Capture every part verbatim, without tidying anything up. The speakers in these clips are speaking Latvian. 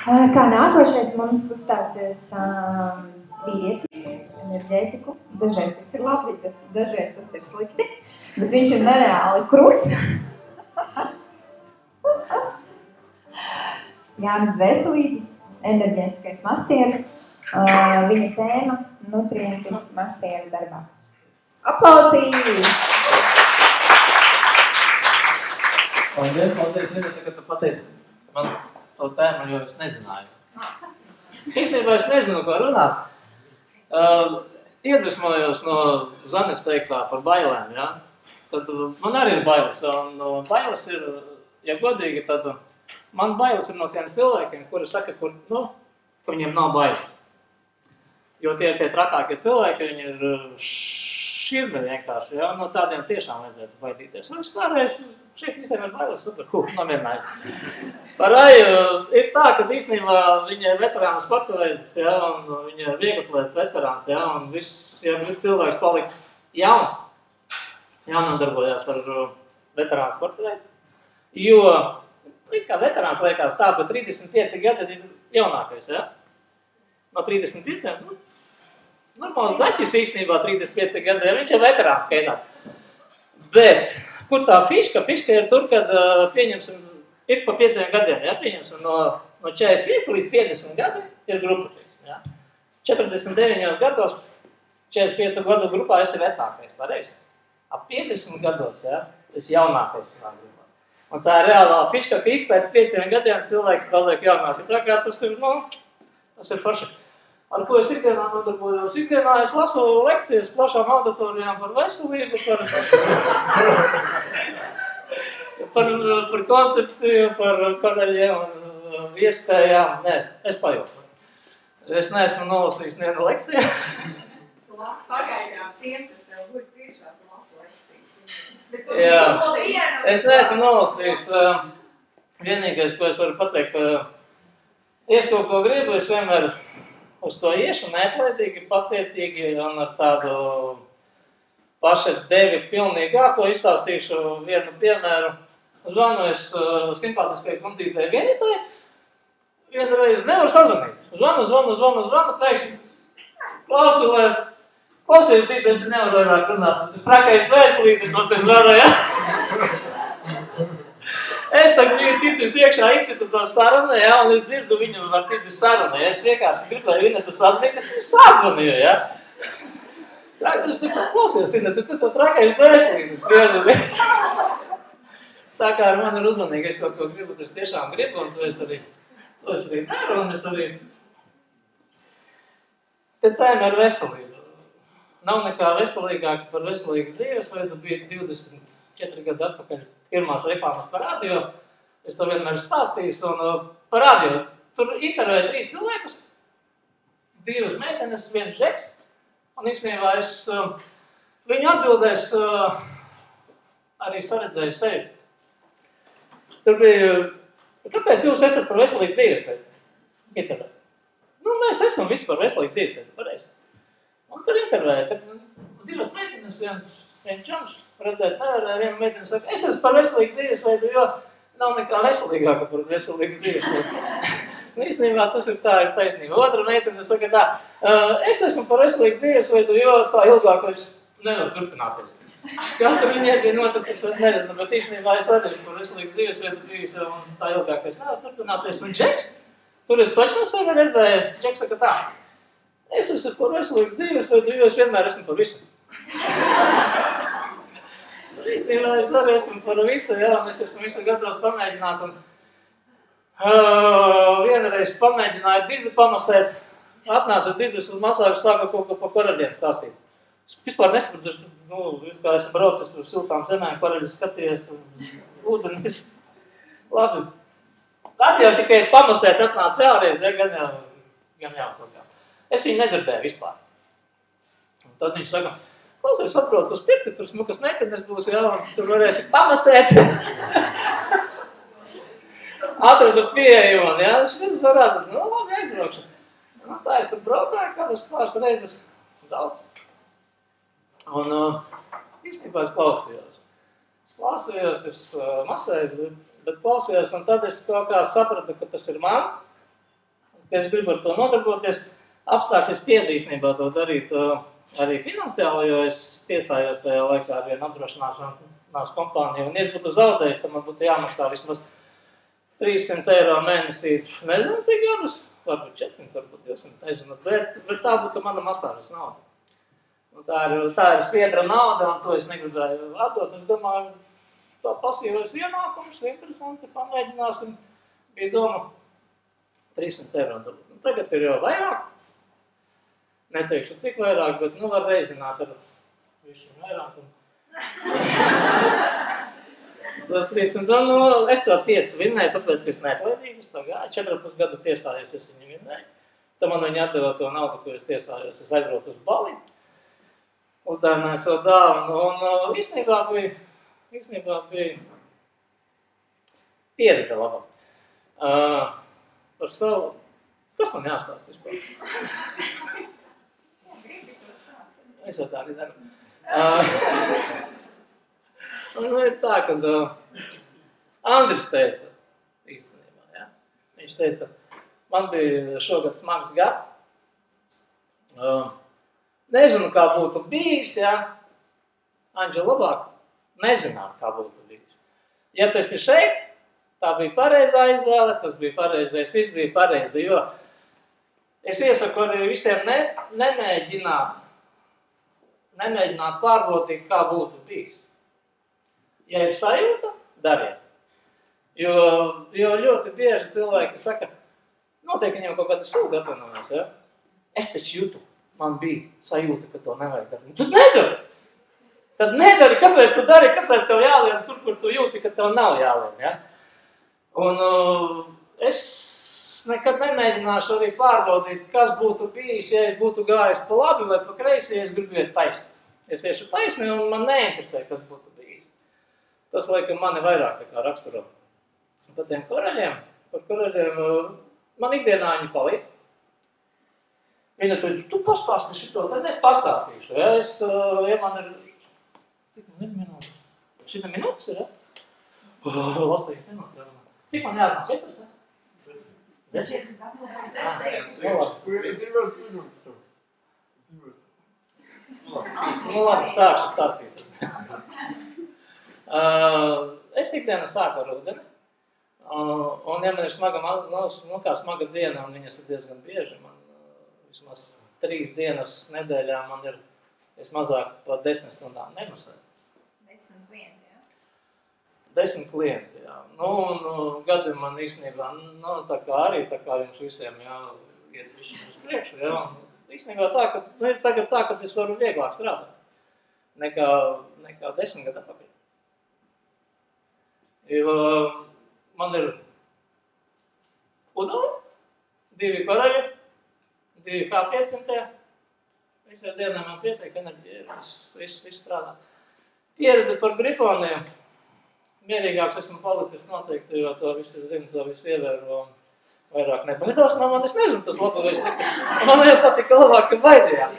Kā nākošais mums uzstāsties um, vīrietis, enerģētiku. Dažreiz tas ir labi, tas, dažreiz tas ir slikti, bet viņš ir nereāli krūts. Jānis Dvēselītis, enerģētiskais masieris. Uh, viņa tēma – nutrienti masieru darbā. Aplausī! Paldies, paldies, Vineta, ka tu pateici man to tēmu, jo es nezināju. Īstenībā es nezinu, ko runāt. Uh, iedvesmojos no Zanes teiktā par bailēm, ja? Tad man arī ir bailes, un uh, bailes ir, ja godīgi, tad man bailes ir no tiem cilvēkiem, kuri saka, kur, nu, ka viņiem nav bailes. Jo tie ir tie trakākie cilvēki, viņi ir širmi vienkārši, ja? No tādiem tiešām vajadzētu baidīties. Un es pārējais, šeit visiem ir bailes, super, huh, nomierinājies. Par Aju ir tā, ka īstenībā viņa ir veterāna sportavēdis, ja? Un viņa ir vieglatlētas veterāns, ja? Un viss, ja grib cilvēks palikt jaun, jaunodarbojās ar veterānu sportavēdi. Jo, kā veterāns liekas tā, ka trīsdesmit pieci gadi ir jaunākais, ja? No trīsdesmit pieciem, nu, normāls zaķis īstenībā trīsdesmit pieci gadi, ja viņš ir veterāns skaitās. Bet, kur tā fiška? Fiška ir tur, kad pieņemsim, ir pa pieciem gadiem, ja? Pieņemsim no, no četrdesmit pieci līdz piecdesmit gadi ir grupa. Ja? četrdesmit deviņos gados, četrdesmit pieci gadu grupā esi vecākais, pareizi. Ap piecdesmit gados, ja? Esi jaunākais savā grupā. Un tā ir reālā fiška, ka ik pēc pieciem gadiem cilvēki paliek jaunāki. Tā kā tas ir, nu, tas ir forši. Ar ko es ikdienā nodarbojos? Ikdienā es lasu lekcijas plašām auditorijām par veselību, par, par, par koncepciju, par karaļiem un iespējām. Nē, es pajoku. Es neesmu nolasījis nevienu lekciju. Tu lasi pagaidās tiem, kas tev guļ priekšā, tu lasi lekcijas. Jā, es neesmu nolasījis. Vienīgais, ko es varu pateikt, es kaut ko gribu, es vienmēr uz to iešu neatlaidīgi, pacietīgi un ar tādu paša devi pilnīgāko izstāstīšu vienu piemēru. Zvanu es uh, simpātiskai kundzītei Vienitai, vienreiz nevaru sazvanīt. Zvanu, zvanu, zvanu, zvanu, pēkšņi klausu, lai klausies, Dīt, es nevaru vairāk runāt. Tas trakais dvēselītis man te zvana, ja? Es tagad biju ticis iekšā, izcitu to sarunu, ja, un es dzirdu viņu ar ticis sarunu, ja. Es vienkārši gribu, lai Vineta sazvanīt, es viņu sazvanīju, ja. Es saku, klausies, Vineta, tu to trakais dvēselītis priedzi. Tā kā ar mani ir uzmanīgi, es kaut ko gribu, tas tiešām gribu, un to es arī, to es arī daru, un es arī... Te tēma ir veselība. Nav nekā veselīgāk par veselīgu dzīvesveidu, bija divdesmit četri gadi atpakaļ. Pirmās reklāmas par radio, es to vienmēr stāstīju, un uh, par radio. Tur intervēja trīs cilvēkus, divas meitenes, viens džeks, un īstenībā es uh, viņu atbildēs uh, arī saredzēju sevi. Tur bija, kāpēc jūs esat par veselīgu dzīvesveidu? Intervēja. Nu, mēs esam visi par veselīgu dzīvesveidu, pareizi. Un tur intervēja, tur divas meitenes, viens Viens čoms redzēt, nevarēja, viena meitene saka, es esmu par veselīgu dzīvesveidu, jo nav nekā veselīgāka par veselīgu dzīvesveidu. Nu, īstenībā tas ir tā, ir taisnība. Otra meitene saka tā, es esmu par veselīgu dzīvesveidu, jo tā ilgāk es nevaru turpināties. Katru viņai bija noticis, es nezinu, bet īstenībā es arī esmu par veselīgu dzīvesveidu bijis, un tā ilgāk es nevaru turpināties. Un Džeks, tur es točno sevi redzēju, Džeks saka tā, es esmu par veselīgu dzīvesveidu, jo es vienmēr esmu par visu. Īstenībā es arī esmu par visu, jā, un es esmu visu gatavs pamēģināt, un uh, vienreiz pamēģināju Didi pamasēt, atnāca Didis uz masāžu, sāka kaut ko pa koraļiem stāstīt. Es vispār nesapratu, nu, es kā esmu braucis uz siltām zemēm, koraļus skatījies, ūdenis, labi. Tad jau tikai pamasēt atnāca vēlreiz, ja, gan jau, gan jau kaut kā. Es viņu nedzirdēju vispār. Un tad viņš saka, klausies, atbrauc uz pirti, tur smukas meitenes būs, jā, un tur varēsi pamasēt. Atradu pieeju man, jā, es viens varētu, nu, labi, aizbraukšu. Nu, tā es tur braukāju, kādas pāris reizes daudz. Un, uh, īstenībā es klausījos. Es klausījos, es uh, masēju, bet klausījos, un tad es kaut kā sapratu, ka tas ir mans, ka es gribu ar to nodarboties. Apstākļi spieda īstenībā to darīt uh, arī finansiāli, jo es tiesājos tajā laikā ar vienu apdrošināšanās kompāniju, un ja es būtu zaudējis, tad man būtu jāmaksā vismaz trīssimt eiro mēnesī, nezinu, cik gadus, varbūt četrsimt, varbūt divsimt, nezinu, bet, bet tā būtu mana masāžas nauda. Un tā ir, tā ir spiedra nauda, un to es negribēju atdot. Es domāju, tā pasīvais ienākums, interesanti, pamēģināsim, bija doma trīssimt eiro dabūt. Un tagad ir jau vairāk, neteikšu cik vairāk, bet nu var reizināt ar visu vairāk. Un... Tas trīssimt, un nu, es to tiesu vinnēju, tāpēc, ka es neatlaidīju, es to gāju, četrpadsmit gadu tiesājos, es viņu vinnēju. Tad man viņa atdeva to naudu, ko es tiesājos, es aizbraucu uz Bali, uzdāvināju savu dāvanu, un īstenībā bija, īstenībā bija pieredze laba. Uh, par savu, kas man jāstāst vispār? Es jau tā arī daru. Uh, un ir tā, kad uh, Andris teica, īstenībā, ja? Viņš teica, man bija šogad smags gads, uh, nezinu, kā būtu bijis, ja? Anģa, labāk nezināt, kā būtu bijis. Ja tas ir šeit, tā bija pareizā izvēle, tas bija pareizais, viss bija pareizi, jo es iesaku arī visiem ne, nemēģināt, nemēģināt pārbaudīt, kā būtu bijis. Ja ir sajūta, dariet. Jo, jo ļoti bieži cilvēki saka, noteikti viņam kaut kāda sūga atvainojas, ja? Es taču jūtu, man bija sajūta, ka to nevajag darīt. Tad nedari! Tad nedari, kāpēc tu dari, kāpēc tev jālien tur, kur tu jūti, ka tev nav jālien, ja? Un uh, es nekad nemēģināšu arī pārbaudīt, kas būtu bijis, ja es būtu gājis pa labi vai pa kreisi, ja es gribu iet taisni. Es iešu taisni un man neinteresē, kas būtu bijis. Tas, laikam, mani vairāk tā kā raksturo. Par tiem koraļiem, par koraļiem, man ikdienā viņi palīdz. Viņa tur, tu pastāsti šito, tad es pastāstīšu. Ja, es, ja man ir, cik man ir minūtes? Šita minūtes ir, ja? Oh, lastīgi minūtes ir. Cik man jārunā? četras, ja? Desmit? Divas minūtes tev. Divas. Nu labi, sākšu stāstīt. uh, es ikdienu sāku ar rudeni. Uh, un ja man ir smaga, nu kā smaga diena, un viņas ir diezgan bieži, man uh, vismaz trīs dienas nedēļā man ir, es mazāk par desmit stundām nemasēju. Desmit klienti, jā? Desmit klienti, jā. Nu, un gadi man īstenībā, nu, tā kā arī, tā kā jums visiem, jā, iet višķi uz priekšu, jā, un īstenībā tā, ka, nu, ir tagad tā, ka es varu vieglāk strādāt, nekā, nekā desmit gadu atpakaļ. Jo man ir uduli, divi koraļi, divi kā piecsimtie, visai dienā man pietiek enerģija, viss, viss, viss strādā. Pieredze par grifoniem. Mierīgāks esmu palicis noteikti, jo to visu zinu, to visu ievēro un vairāk nebaidās no man. Es nezinu, tas labi vai slikti. Man jau patika labāk, ka baidījās.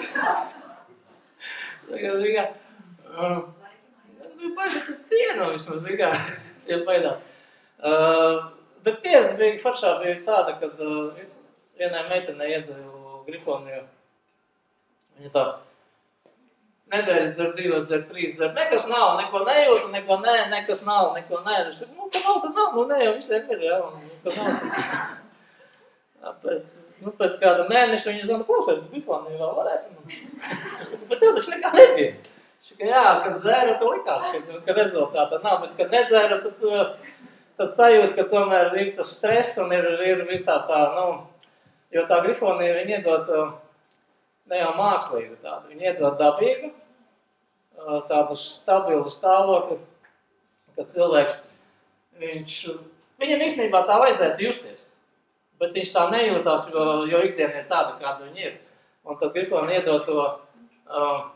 Tagad, zigā, uh, es biju baidīt uz cienu vismaz, zigā, ja baidās. Uh, bet pieredze bija faršā bija tāda, kad uh, vienai meitenei iedevu grifoniju. Viņa tā, nedēļas dzer divas, dzer trīs, dzer nekas nav, neko nejūtu, neko nē, nekas nav, neko nē. Es saku, nu, ka nav, tad nav, nu, nē, jau visiem ir, jā, un ka nav. Pēc, nu, pēc kāda mēneša viņa zana, klausies, grifoniju vēl varētu. Es saku, bet tev taču nekā nebija. Es saku, jā, kad dzēra, tad likās, ka, ka rezultāta nav, bet kad nedzēra, tad, tad sajūt, ka tomēr ir tas stress un ir, ir viss tā tā, nu, jo tā grifonija viņa iedod ne jau mākslīgu tādu, viņi iedod dabīgu, tādu stabilu stāvokli, kad cilvēks, viņš, viņam īstenībā tā vajadzētu justies, bet viņš tā nejūtās, jo, jo ikdiena ir tāda, kāda viņa ir. Un tad grifoni iedod to, uh,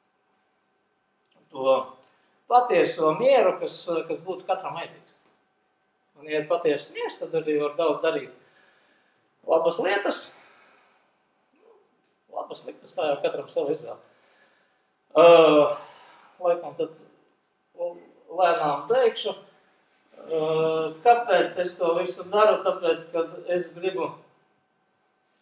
to patieso mieru, kas, kas būtu katram vajadzīgs. Un, ja ir patiesas miers, tad arī var daudz darīt labas lietas, labas liktas, tā jau katram savu izvēli. Uh, laikam tad lēnām beigšu. Uh, kāpēc es to visu daru? Tāpēc, kad es gribu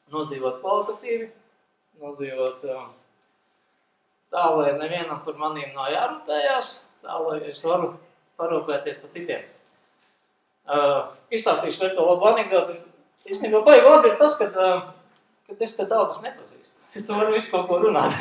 nodzīvot kvalitatīvi, nodzīvot um, tā, lai nevienam par manīm nav jārūpējās, tā, lai es varu parūpēties par citiem. Uh, izstāstīšu vēl to labu anekdoti. Īstenībā baigi labi ir tas, kad, uh, kad es te daudz nepazīstu. Es to varu visu kaut ko runāt.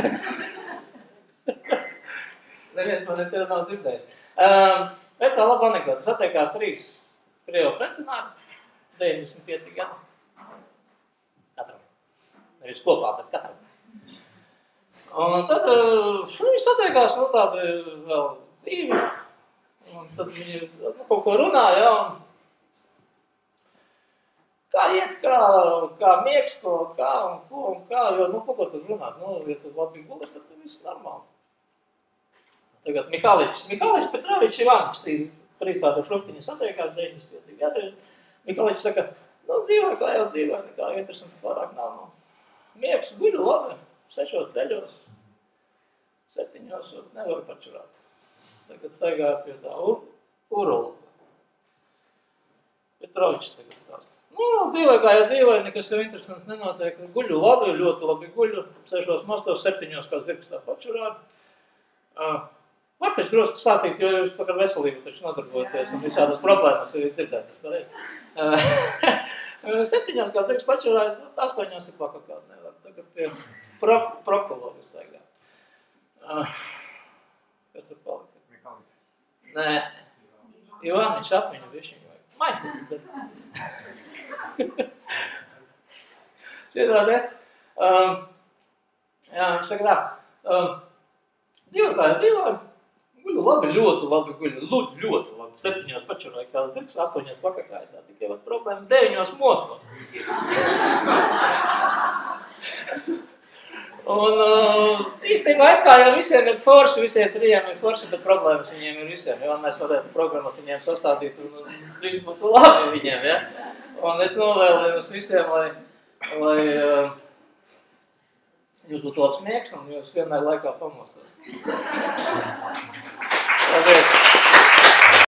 Neviens man te nav dzirdējis. Uh, vecā laba anekdota. Satiekās trīs krievu pensionāri, deviņdesmit pieci gadi. Katram. Nevis kopā, bet katram. Un tad uh, viņi satiekās, nu tādi vēl dzīvi. Un tad viņi nu, kaut ko runāja, ja, un kā iet, kā, kā miegs, ko, kā un ko, un kā, jo, nu, ko tad runāt, nu, ja tu labi guli, tad viss normāli. Tagad Mihaličs, Mihaličs Petrovičs Ivāns, trīs tādi fruktiņi satiekās, deviņdesmit pieci gadi. Mihaličs saka, nu, dzīvoju, kā jau dzīvoju, nekā interesanti pārāk nav. Nu. Miegs, guļu labi, sešos ceļos, septiņos, nevaru pačurāt. Tagad staigāju pie tā ur, urula. Petrovičs tagad stāst. Nu, dzīvoju, kā jau dzīvoju, nekas jau interesants nenotiek. Guļu labi, ļoti labi guļu, sešos mostos, septiņos, kā zirgs tā pačurāt. Uh, Var taču droši stāstīt, jo jūs tā kā veselību taču nodarbojaties un visādas problēmas ir dzirdētas. Uh, septiņos, kā zirgs pačurāt, astoņos ir pakakāt nevar. Tagad pie prokt, proktologas tagad. Uh, kas tur palika? Nē, Ivāniņš atmiņu višķiņu vajag. Maicīt. Šitā te. Um, jā, viņš saka tā. Um, dzīvoju kā jau dzīvoju. Guļu labi, ļoti labi guļu. Ļoti, ļoti labi. Septiņos pačurāju kā zirgs, astoņos pakakāju. Tā tikai var problēma deviņos mostos. Un uh, īstenībā it kā jau visiem ir forši, visiem trijiem ir forši, bet problēmas viņiem ir visiem, jo mēs varētu programmas viņiem sastādīt un, un viss būtu labi viņiem, ja. Un es novēlu jums visiem, lai, lai uh, jūs būtu labs miegs un jūs vienmēr laikā pamostos.